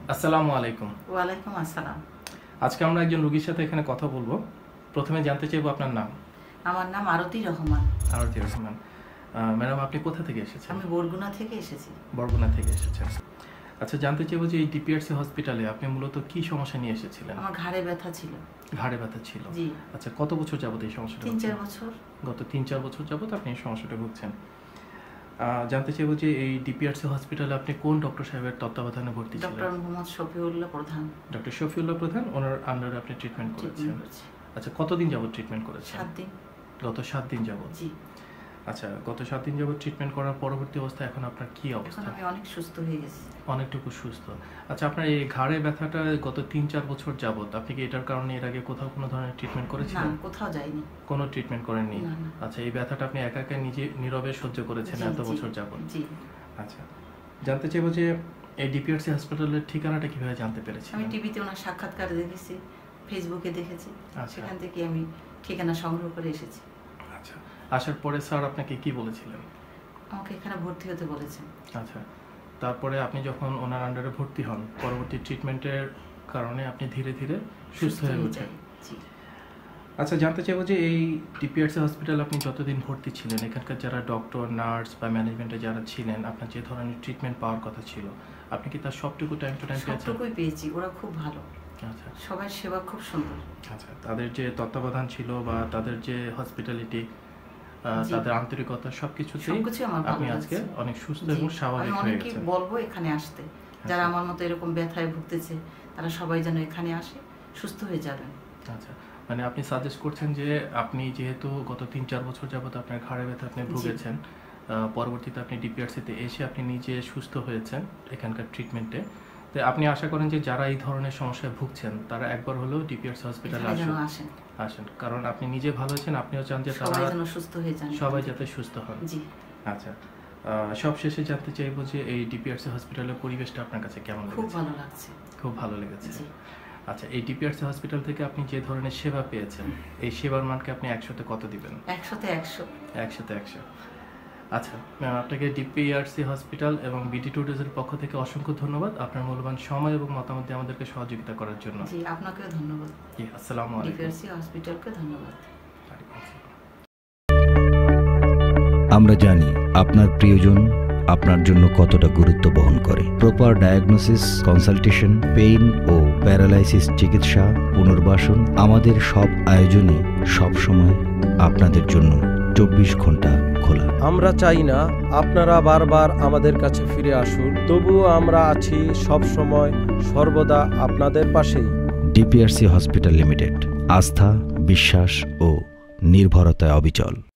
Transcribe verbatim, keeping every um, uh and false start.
আসসালামু আলাইকুম। ওয়ালাইকুম আসসালাম। আজকে আমরা একজন রোগীর সাথে এখানে কথা বলবো। প্রথমে জানতে চাইবো আপনার নাম। আমার নাম আরতি রহমান। আরতি রহমান। ম্যাডাম, আপনি কোথা থেকে এসেছেন? আমি বরগুনা থেকে এসেছি। বরগুনা থেকে এসেছেন। আচ্ছা, জানতে চাইবো যে এই ডিপিআরসি হসপিটালে আপনি মূলত কি সমস্যা নিয়ে এসেছিলেন? আমার ঘাড়ে ব্যথা ছিল। ঘাড়ে ব্যথা ছিল? জি। আচ্ছা, কত বছর যাবত এই সমস্যাটা? তিন চার বছর। গত তিন চার বছর যাবত আপনি এই সমস্যাটা ভুগছেন। জানতে চাইবো যে এই ডিপিআরসি হসপিটালে আপনি কোন ডক্টর সাহেবের তত্ত্বাবধানে ভর্তি ছিলেন? ডক্টর মোহাম্মদ শফিউল্লাহ প্রধান। ডক্টর শফিউল্লাহ প্রধান, ওনার আন্ডারে আপনি ট্রিটমেন্ট করেছেন? আচ্ছা, কতদিন যাবত ট্রিটমেন্ট করেছেন? সাত দিন। গত সাত দিন যাবত? জি। আচ্ছা, গত সাত দিন যাবত ট্রিটমেন্ট করার পরবর্তী অবস্থা এখন আপনার কি অবস্থা? এখন আমি অনেক সুস্থ হয়ে গেছি। অনেকটুকু সুস্থ। আচ্ছা, আপনার এই ঘাড়ে ব্যথাটা গত তিন চার বছর যাবত আপনি কি এটার কারণে এর আগে কোথাও কোনো ধরনের ট্রিটমেন্ট করেছিলেন? না, কোথাও যাইনি। কোনো ট্রিটমেন্ট করেননি? না, না। আচ্ছা, এই ব্যথাটা আপনি একা একা নিজে নীরবে সহ্য করেছেন এত বছর যাবত? জি। আচ্ছা, জানতে চাইবো যে এই ডিপিআরসি হসপিটালের ঠিকানাটা কিভাবে জানতে পেরেছেন? আমি টিভিতে ওনার সাক্ষাৎকার দেখেছি, ফেসবুকে দেখেছি, সেখান থেকে আমি ঠিকানা সংগ্রহ করে এসেছি। আচ্ছা, আসার পরে স্যার আপনাকে কি বলেছিলেন? আমাকে এখানে ভর্তি হতে বলেছেন। আচ্ছা, তারপরে আপনি যখন ওনার আন্ডারে ভর্তি হন, পরবর্তী ট্রিটমেন্টের কারণে আপনি ধীরে ধীরে সুস্থ হয়ে ওঠেন। আচ্ছা, জানতে চাইবো যে এই ডিপিআরসি হসপিটাল আপনি যতদিন ভর্তি ছিলেন, এখানকার যারা ডক্টর, নার্স বা ম্যানেজমেন্টে যারা ছিলেন, আপনার যে ধরনের ট্রিটমেন্ট পাওয়ার কথা ছিল, আপনি কি তার সবটুকু টাইম টু টাইম পেয়েছেন? সবটুকুই পেয়েছি। ওরা খুব ভালো। আচ্ছা, সবার সেবা খুব সুন্দর। আচ্ছা, তাদের যে তত্ত্বাবধান ছিল বা তাদের যে হসপিটালিটি, তাদের আন্তরিকতা, সবকিছুতেই আপনি আজকে অনেক সুস্থ এবং স্বাভাবিক হয়ে গেছেন। আমি বলবো এখানে আসতে, যারা আমার মতো এরকম ব্যথায় ভুগতেছে, তারা সবাই যেন এখানে আসে, সুস্থ হয়ে যাবেন। আচ্ছা, মানে আপনি সাজেস্ট করছেন যে আপনি যেহেতু গত তিন চার বছর যাবত আপনার ঘাড়ে ব্যথা আপনি ভুগেছেন, পরবর্তীতে আপনি ডিপিআরসিতে এসে আপনি নিজে সুস্থ হয়েছেন এখানকার ট্রিটমেন্টে, তো আপনি আশা করেন যে যারা এই ধরনের সমস্যায় ভুগছেন তারা একবার হলেও ডিপিআরসি হসপিটালে আসেন আসেন কারণ আপনি নিজে ভালো হয়েছেন, আপনিও চান যে তারা সুস্থ হয়ে যান, সবাই যাতে সুস্থ হন। জি। আচ্ছা, সব শেষে জানতে চাইবো যে এই ডিপিআরসি হসপিটালের পরিবেশটা আপনার কাছে কেমন লেগেছে? খুব ভালো লাগছে। খুব ভালো লেগেছে। আচ্ছা, এই ডিপিআরসি হসপিটাল থেকে আপনি যে ধরনের সেবা পেয়েছেন, এই সেবার মানকে আপনি একশোতে কত দিবেন? একশোতে একশো। একশোতে একশো। আচ্ছা ম্যাম, আপনাকে ডিপিআরসি হসপিটাল এবং বিডি টুডেজের পক্ষ থেকে অসংখ্য ধন্যবাদ আপনার মূল্যবান সময় এবং মতামত দিয়ে আমাদেরকে সহযোগিতা করার জন্য। জি, আপনাকেও ধন্যবাদ। জি, আসসালামু আলাইকুম। ডিপিআরসি হসপিটালকে ধন্যবাদ। আমরা জানি আপনার প্রিয়জন আপনার জন্য কতটা গুরুত্ব বহন করে। প্রপার ডায়াগনোসিস, কনসালটেশন, পেইন ও প্যারালাইসিস চিকিৎসা, পুনর্বাসন, আমাদের সব আয়োজনে সব সময় আপনাদের জন্য চব্বিশ ঘন্টা খোলা। আমরা চাই না আপনারা বারবার আমাদের কাছে ফিরে আসুন, তবুও আমরা আছি সব সময় সর্বদা আপনাদের পাশেই। ডিপিআরসি হসপিটাল লিমিটেড, আস্থা, বিশ্বাস ও নির্ভরতায় অবিচল।